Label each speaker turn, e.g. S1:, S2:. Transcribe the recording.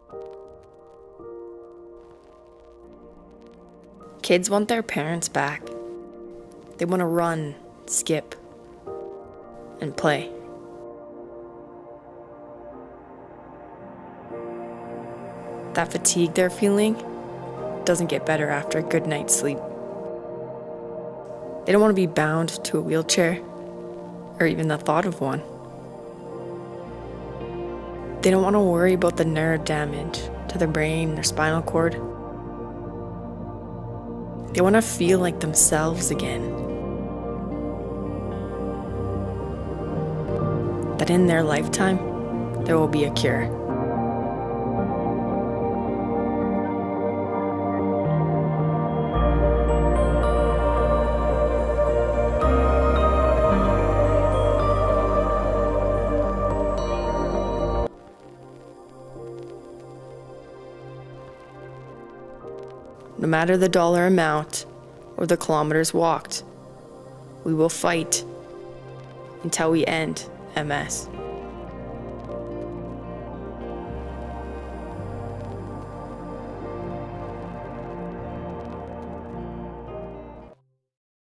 S1: Kids want their parents back. They want to run, skip, and play. That fatigue they're feeling doesn't get better after a good night's sleep. They don't want to be bound to a wheelchair, or even the thought of one. They don't want to worry about the nerve damage to their brain, their spinal cord. They want to feel like themselves again. That in their lifetime, there will be a cure. No matter the dollar amount or the kilometers walked, we will fight until we end MS.